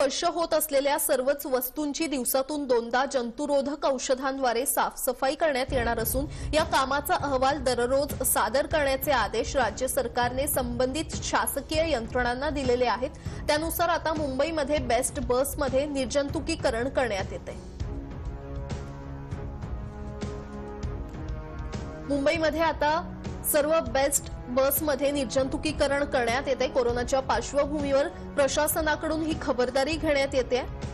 स्पर्श होत असलेल्या सर्वच वस्तूंची दिवसातून 2दा जंतुरोधक औषधांद्वारे साफसफाई करण्यात येणार असून या कामाचा अहवाल दररोज सादर करण्याचे आदेश राज्य सरकारने संबंधित शासकीय यंत्रणांना दिलेले आहेत। त्यानुसार आता मुंबईमध्ये बेस्ट बसमध्ये निर्जंतुकीकरण करण्यात येते। मुंबईमध्ये आता सर्व बेस्ट बसमध्ये निर्जंतुकीकरण करण्यात येते। कोरोनाच्या पार्श्वभूमीवर प्रशासनाकडून ही खबरदारी घेण्यात येते।